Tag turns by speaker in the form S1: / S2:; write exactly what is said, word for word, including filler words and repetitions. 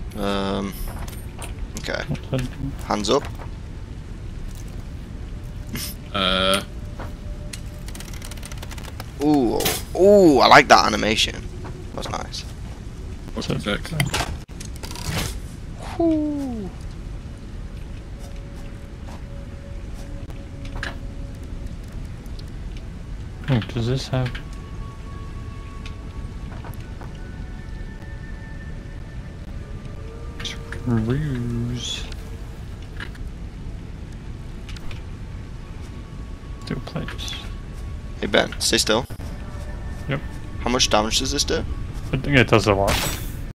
S1: Um. Okay. Hands up.
S2: Uh.
S1: Ooh, ooh! I like that animation. That was nice.
S2: What's the effect?
S1: Ooh.
S3: Oh, does this have? Screws. Two plates.
S1: Hey Ben, stay still.
S3: Yep.
S1: How much damage does this do?
S3: I think it does a lot.